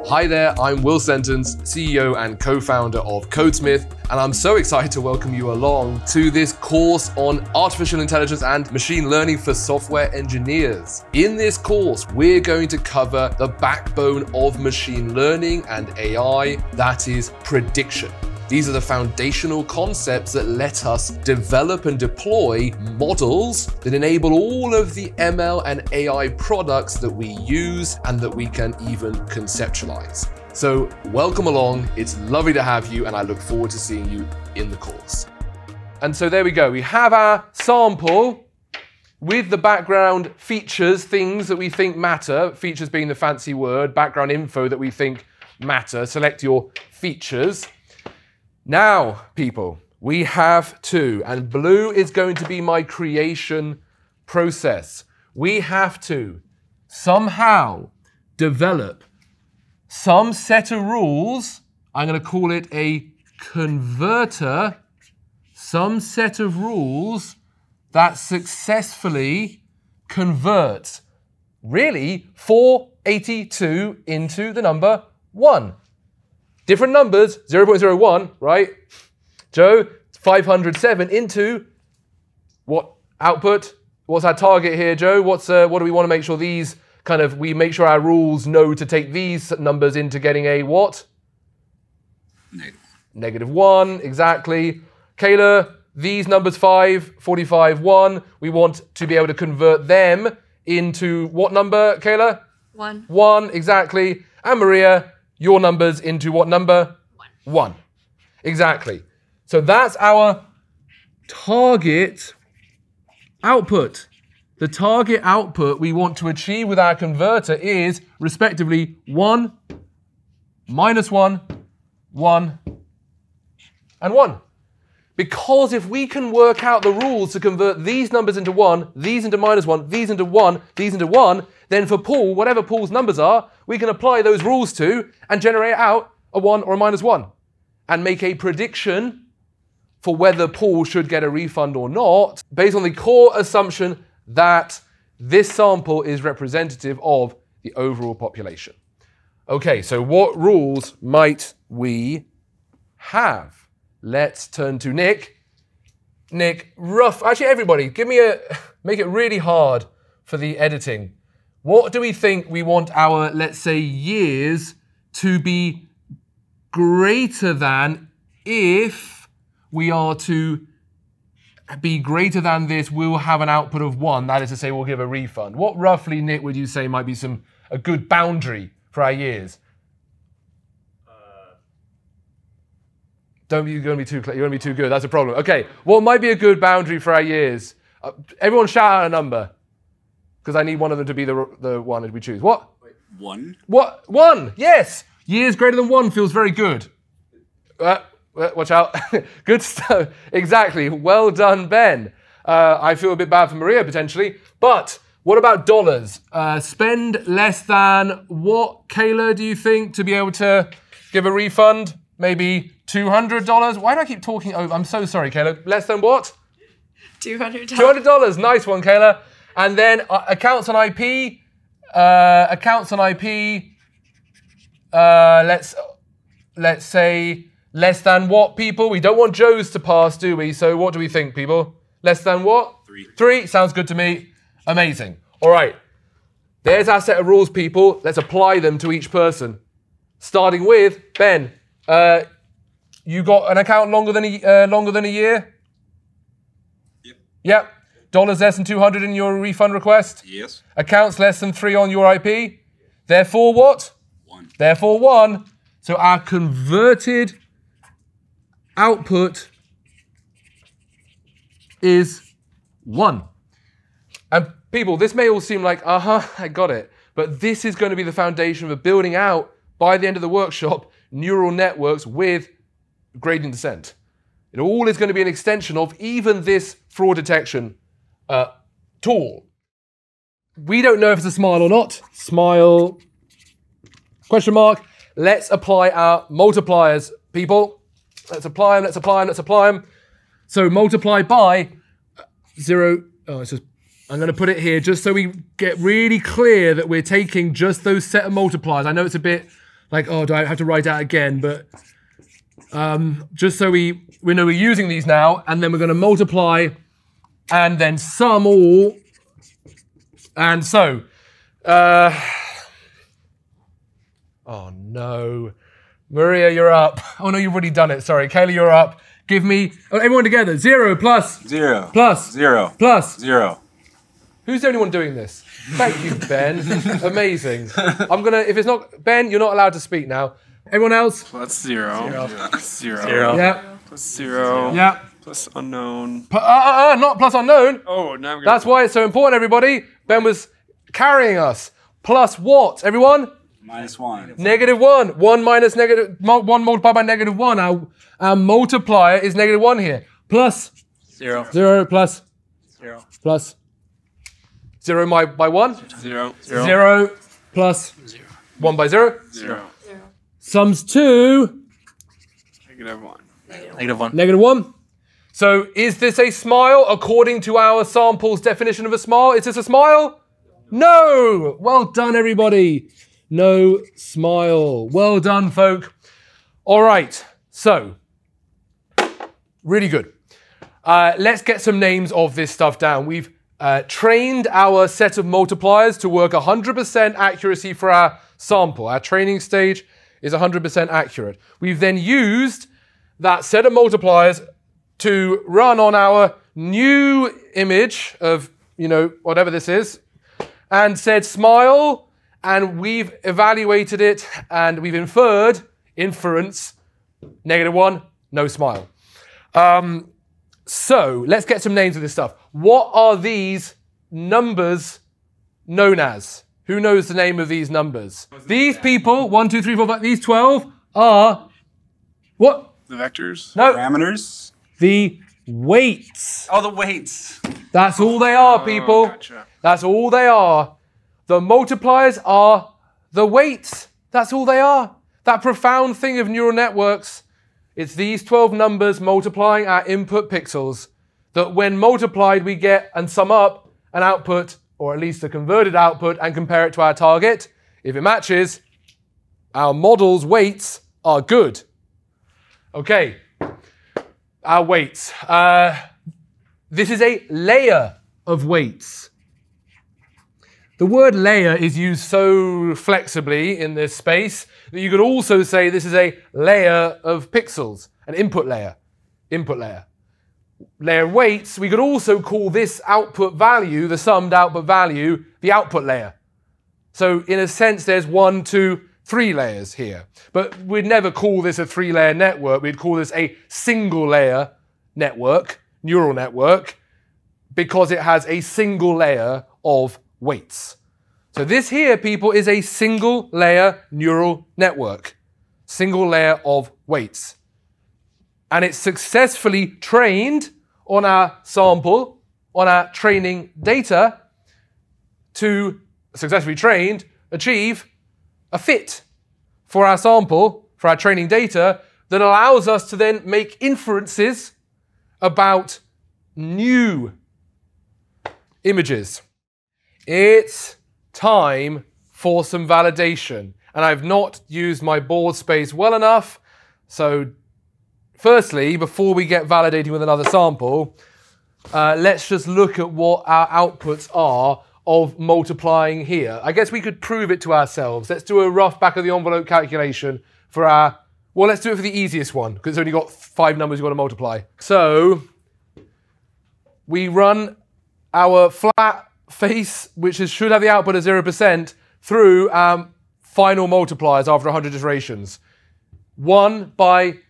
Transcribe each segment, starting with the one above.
Hi there, I'm Will Sentance, CEO and co-founder of Codesmith, and I'm so excited to welcome you along to this course on artificial intelligence and machine learning for software engineers. In this course, we're going to cover the backbone of machine learning and AI, that is prediction. These are the foundational concepts that let us develop and deploy models that enable all of the ML and AI products that we use and that we can even conceptualize. So welcome along, it's lovely to have you and I look forward to seeing you in the course. And so there we go, we have our sample with the background features, things that we think matter, features being the fancy word, background info that we think matter, select your features. Now, people, we have to, and blue is going to be my creation process. We have to somehow develop some set of rules. I'm going to call it a converter, some set of rules that successfully converts really 482 into the number 1. Different numbers, 0.01, right? Joe, 507 into what output? What's our target here, Joe? What do we want to make sure these we make sure our rules know to take these numbers into getting a what? -1, exactly. Kayla, these numbers 5, 45, 1, we want to be able to convert them into what number, Kayla? 1. 1, exactly. And Maria, your numbers into what number? 1. 1. Exactly. So that's our target output. The target output we want to achieve with our converter is, respectively, 1, -1, 1, and 1. Because if we can work out the rules to convert these numbers into 1, these into -1, these into 1, these into 1, then for Paul, whatever Paul's numbers are, we can apply those rules to and generate out a 1 or a -1 and make a prediction for whether Paul should get a refund or not based on the core assumption that this sample is representative of the overall population. Okay, so what rules might we have? Let's turn to Nick. Nick, actually everybody, make it really hard for the editing. What do we think we want our, let's say, years to be greater than? If we are to be greater than this, we'll have an output of 1. That is to say, we'll give a refund. What roughly, Nick, would you say might be a good boundary for our years? You're going to be too clear. You're going to be too good. That's a problem. Okay, what might be a good boundary for our years? Everyone shout out a number, because I need one of them to be the one that we choose. What? 1. What? 1. Yes. Years greater than 1 feels very good. Watch out. Good stuff. Exactly. Well done, Ben. I feel a bit bad for Maria, potentially. But what about dollars? Spend less than what, Kayla, do you think, to be able to give a refund? Maybe $200? Why do I keep talking over? I'm so sorry, Kayla. Less than what? $200. $200. Nice one, Kayla. And then accounts on IP. Let's say less than what, people? We don't want Joe's to pass, do we? So what do we think, people? Less than what? 3. 3. Sounds good to me. Amazing. All right. There's our set of rules, people. Let's apply them to each person. Starting with Ben. You got an account longer than a year? Yep. Yep. Dollars less than 200 in your refund request? Yes. Accounts less than 3 on your IP? Therefore what? 1. Therefore 1. So our converted output is 1. And people, this may all seem like, I got it. But this is going to be the foundation of building out, by the end of the workshop, neural networks with gradient descent. It all is going to be an extension of even this fraud detection tool. We don't know if it's a smile or not. Smile, question mark. Let's apply our multipliers, people. Let's apply them, let's apply them, let's apply them. So multiply by 0. Oh, it's just, I'm going to put it here just so we get really clear that we're taking just those set of multipliers. I know it's a bit like, oh, do I have to write out again? But just so we know we're using these now, and then we're going to multiply and then sum all. And so, oh no, Maria, you're up. Oh no, you've already done it. Sorry, Kayla, you're up. Give me, oh, everyone together. 0 plus 0 plus 0 plus 0. Who's the only one doing this? Thank you, Ben. Amazing. I'm gonna, if it's not, Ben, you're not allowed to speak now. Everyone else? Plus 0. 0. Yeah. Plus 0. Yeah. Plus unknown. Not plus unknown. Oh, now I'm gonna. That's why it's so important, everybody. Ben was carrying us. Plus what, everyone? -1. -1. 1 minus negative, 1 multiplied by -1. Our multiplier is -1 here. Plus 0. 0 plus 0. plus 0 by 1. 0. 0 plus 1 by 0. 0. Sums to -1. -1. -1. So is this a smile according to our sample's definition of a smile? Is this a smile? No! Well done, everybody. No smile. Well done, folk. All right, so really good. Let's get some names of this stuff down. We've trained our set of multipliers to work 100% accuracy for our sample. Our training stage is 100% accurate. We've then used that set of multipliers to run on our new image of, whatever this is, and said smile, and we've evaluated it, and we've inferred, inference, -1, no smile. So let's get some names of this stuff. What are these numbers known as? Who knows the name of these numbers? These people, 1, 2, 3, 4, 5, these 12 are, what? The vectors? No, Parameters. the weights. Oh, the weights. That's all they are, people. Gotcha. That's all they are. The multipliers are the weights. That's all they are. That profound thing of neural networks. It's these 12 numbers multiplying our input pixels that when multiplied we get and sum up an output, or at least a converted output, and compare it to our target. If it matches, our model's weights are good. Okay, our weights. This is a layer of weights. The word layer is used so flexibly in this space that you could also say this is a layer of pixels, an input layer. Layer of weights, we could also call this output value, the summed output value, the output layer. So in a sense, there's 1, 2, 3 layers here. But we'd never call this a 3-layer network. We'd call this a single layer network, neural network, because it has a single layer of weights. So this here, people, is a single layer neural network. Single layer of weights. And it's successfully trained on our sample, on our training data, to successfully trained, achieve a fit for our sample, for our training data, that allows us to then make inferences about new images. It's time for some validation. And I've not used my board space well enough. So firstly, before we get validating with another sample, let's just look at what our outputs are of multiplying here. I guess we could prove it to ourselves. Let's do a rough back of the envelope calculation for our, well, let's do it for the easiest one, because it's only got 5 numbers you've got to multiply. So we run our flat face, which should have the output of 0%, through final multipliers after 100 iterations. 1 by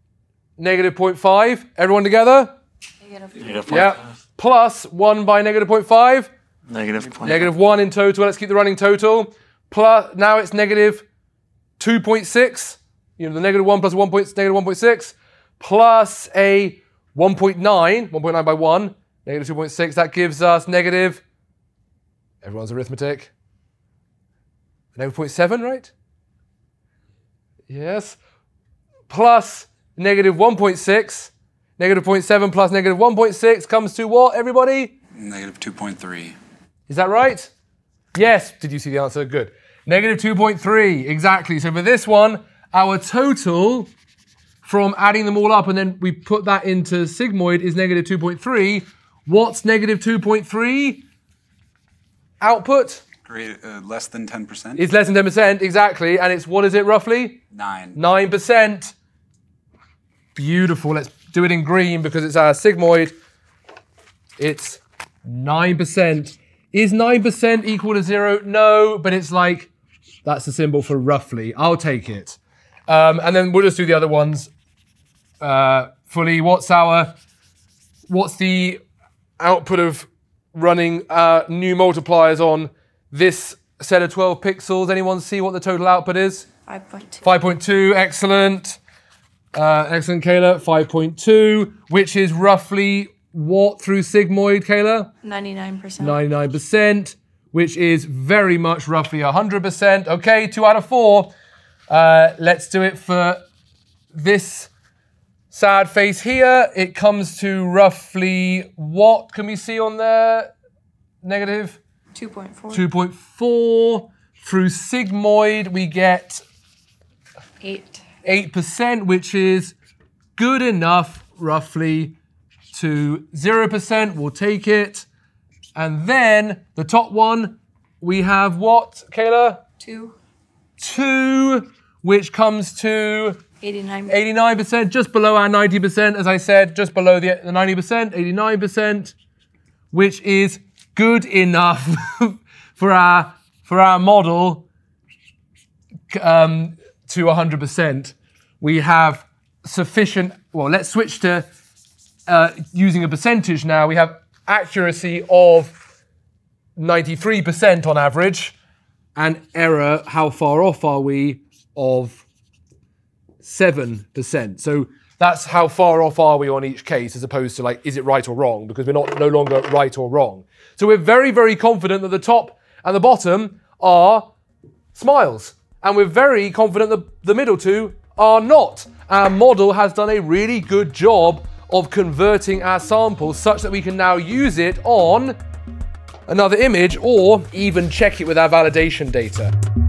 -0.5. Everyone together? -0.5. Yeah. Plus 1 by -0.5. -0.5. -1 in total. Let's keep the running total. Plus, now it's -2.6. The -1 plus -1.6. Plus a 1.9. 1.9 by 1. -2.6. That gives us negative. Everyone's arithmetic. -0.7, right? Yes. Plus -1.6. -0.7 plus -1.6 comes to what, everybody? -2.3. Is that right? Yes. Did you see the answer? Good. Negative 2.3, exactly. So for this one, our total from adding them all up and then we put that into sigmoid is negative 2.3. What's negative 2.3? Output? Less than 10%. It's less than 10%, exactly. And it's, what is it roughly? 9. 9%. Beautiful. Let's do it in green because it's our sigmoid. It's 9%. Is 9% equal to 0? No, but it's like, that's the symbol for roughly. I'll take it. And then we'll just do the other ones fully. What's the output of running new multipliers on this set of 12 pixels? Anyone see what the total output is? 5.2. 5.2, excellent. Excellent, Kayla. 5.2, which is roughly what through sigmoid, Kayla? 99%. 99%, which is very much roughly 100%. Okay, 2 out of 4. Let's do it for this sad face here. It comes to roughly, what can we see on there? Negative? 2.4. 2.4. Through sigmoid, we get 8%, which is good enough, roughly, to 0%. We'll take it. And then the top one, we have what, Kayla? 2. 2, which comes to 89%. 89%, just below our 90%, as I said, just below the 90%, 89%, which is good enough for our model to 100%. We have sufficient, well, let's switch to using a percentage now. We have accuracy of 93% on average, and error, how far off are we, of 7%. So that's how far off are we on each case, as opposed to like, is it right or wrong? Because we're no longer right or wrong. So we're very, very confident that the top and the bottom are smiles. And we're very confident that the middle two are not. Our model has done a really good job of converting our samples such that we can now use it on another image or even check it with our validation data.